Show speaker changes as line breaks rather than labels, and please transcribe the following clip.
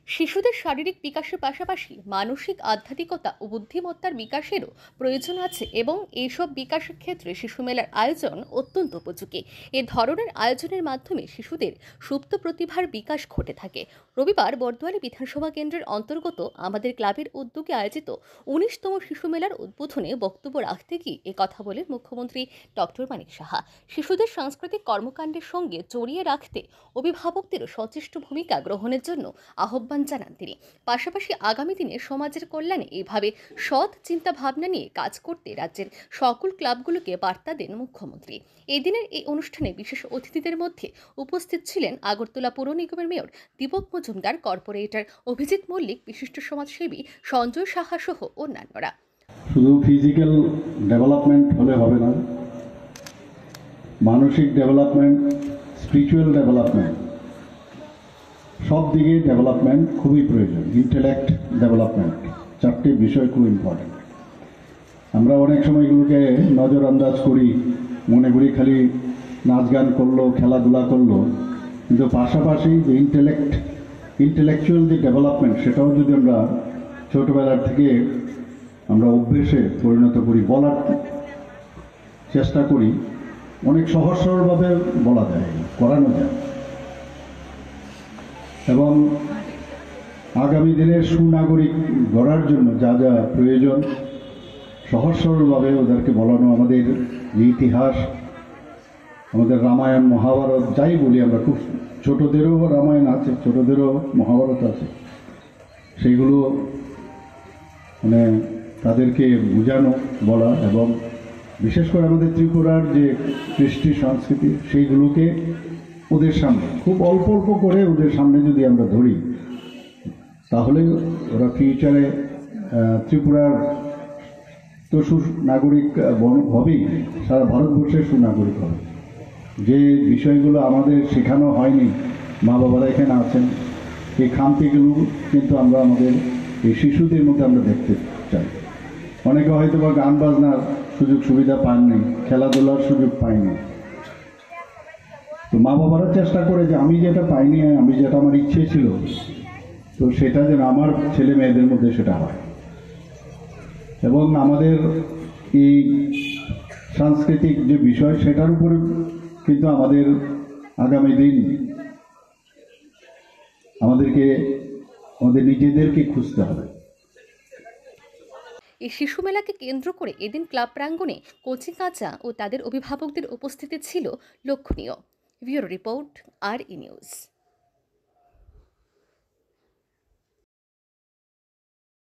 শিশুদের শারীরিক বিকাশের পাশাপাশি মানসিক আধ্যাত্মিকতা ও বুদ্ধিমত্তার বিকাশেরও প্রয়োজন আছে এবং এইসব বিকাশের ক্ষেত্রে শিশু মেলার আয়োজন অত্যন্ত উপযোগী। এ ধরনের আয়োজনের মাধ্যমে শিশুদের সুপ্ত প্রতিভার বিকাশ ঘটে থাকে। রবিবার বর্দোয়ালি বিধানসভা কেন্দ্রের অন্তর্গত আমাদের ক্লাবের উদ্যোগে আয়োজিত ১৯তম শিশু মেলার উদ্বোধনে বক্তব্য রাখতে গিয়ে কথা বলেন মুখ্যমন্ত্রী ডক্টর মানিক সাহা। শিশুদের সাংস্কৃতিক কর্মকাণ্ডের সঙ্গে জড়িয়ে রাখতে অভিভাবকদেরও সচেষ্ট ভূমিকা গ্রহণের জন্য আহ্বান জানান তিনি। পাশাপাশি আগামী দিনে সমাজের কল্যাণে এইভাবে সৎ চিন্তা ভাবনা নিয়ে কাজ করতে রাজ্যের সকল ক্লাবগুলোকে বার্তা দেন মুখ্যমন্ত্রী। এদিনের এই অনুষ্ঠানে বিশেষ অতিথিদের মধ্যে উপস্থিত ছিলেন আগরতলা পৌর নিগমের মেয়র দীপক মজুমদার, কর্পোরেটর অভিজিৎ মল্লিক, বিশিষ্ট সমাজসেবী সঞ্জয় সাহা সহ অন্যান্যরা।
শুধু ফিজিক্যাল ডেভেলপমেন্ট হলে হবে না, মানসিক ডেভেলপমেন্ট, স্পিরিচুয়াল ডেভেলপমেন্ট, সব দিকে ডেভেলপমেন্ট খুবই প্রয়োজন। ইন্টেলেক্ট ডেভেলপমেন্ট, চারটি বিষয় খুব ইম্পর্টেন্ট। আমরা অনেক সময় এগুলোকে নজরআন্দাজ করি, মনে করি খালি নাচ গান করলো, খেলাধুলা করলো, কিন্তু পাশাপাশি যে ইন্টেলেকচুয়াল যে ডেভেলপমেন্ট, সেটাও যদি আমরা ছোটবেলার থেকে আমরা অভ্যেসে পরিণত করি, বলার চেষ্টা করি, অনেক সহজ সরলভাবে বলা যায়, করানো যায়। এবং আগামী দিনের সুনাগরিক গড়ার জন্য যা যা প্রয়োজন সহজ সরলভাবে ওদেরকে বলানো। আমাদের যে ইতিহাস, আমাদের রামায়ণ মহাভারত যাই বলি আমরা, খুব ছোটদেরও রামায়ণ আছে, ছোটদেরও মহাভারত আছে, সেইগুলো মানে তাদেরকে বোঝানো, বলা, এবং বিশেষ করে আমাদের ত্রিপুরার যে কৃষ্টি সংস্কৃতি সেইগুলোকে ওদের সামনে খুব অল্প অল্প করে ওদের সামনে যদি আমরা ধরি, তাহলে ওরা ফিউচারে ত্রিপুরার তো সুনাগরিক হবেই, সারা ভারতবর্ষের সুনাগরিক হবে। যে বিষয়গুলো আমাদের শেখানো হয়নি, মা বাবারা এখানে আছেন, এই খামতিগুলো কিন্তু আমরা আমাদের এই শিশুদের মধ্যে আমরা দেখতে চাই। অনেকে হয়তো বা গান বাজনার সুযোগ সুবিধা পাননি, খেলাধুলার সুযোগ পায়নি, তো মা বাবারা চেষ্টা করে যে আমি যেটা পাইনি, আমি যেটা আমার ইচ্ছে ছিল, তো সেটা যেন আমার ছেলে মেয়েদের মধ্যে সেটা হয়। এবং আমাদের এই সাংস্কৃতিক যে বিষয়, সেটার উপরে কিন্তু আমাদের আগামী দিন আমাদের নিজেদেরকে খুঁজতে হবে।
এই শিশু মেলাকে কেন্দ্র করে এদিন ক্লাব প্রাঙ্গণে কচি কাঁচা ও তাদের অভিভাবকদের উপস্থিতি ছিল লক্ষণীয়। Bureau report, RE news.